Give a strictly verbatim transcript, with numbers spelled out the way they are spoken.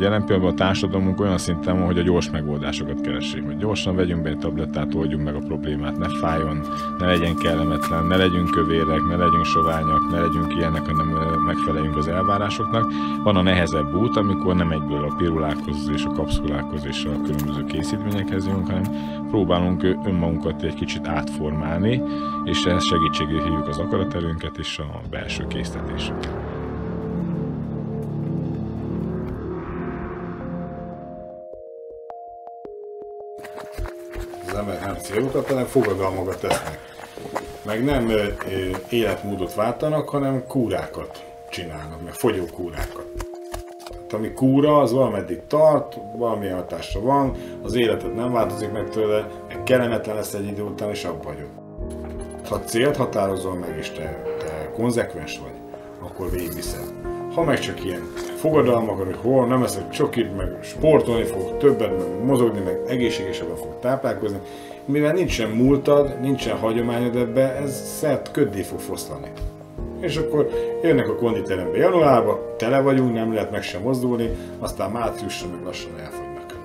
Jelen pillanatban a társadalmunk olyan szinten van, hogy a gyors megoldásokat keresik, hogy gyorsan vegyünk be egy tablettát, oldjunk meg a problémát, ne fájjon, ne legyen kellemetlen, ne legyünk kövérek, ne legyünk soványak, ne legyünk ilyenek, hanem megfeleljünk az elvárásoknak. Van a nehezebb út, amikor nem egyből a pirulákhoz és a kapszulákhoz és a különböző készítményekhez jönünk, hanem próbálunk önmagunkat egy kicsit átformálni, és ehhez segítségére hívjuk az akaraterőnket és a belső késztetésünket. Az ember nem célokat, hanem fogadalmakat tesznek. Meg nem ö, ö, életmódot váltanak, hanem kúrákat csinálnak, meg fogyókúrákat. Tehát ami kúra, az valameddig tart, valamilyen hatásra van, az életed nem változik meg tőle, meg kellemetlen lesz egy idő után, és abba hagyod. Ha célt határozol meg, és te, te konzekvens vagy, akkor végigviszed. Ha meg csak ilyen fogadalmak, hogy hol nem eszek csokit, meg sportolni fog többet, meg mozogni, meg egészségesebben fog táplálkozni, mivel nincsen múltad, nincsen hagyományod ebbe, ez szert köddé fog foszlani. És akkor jönnek a konditerembe januárba, tele vagyunk, nem lehet meg sem mozdulni, aztán márciusra meg lassan elfogynak.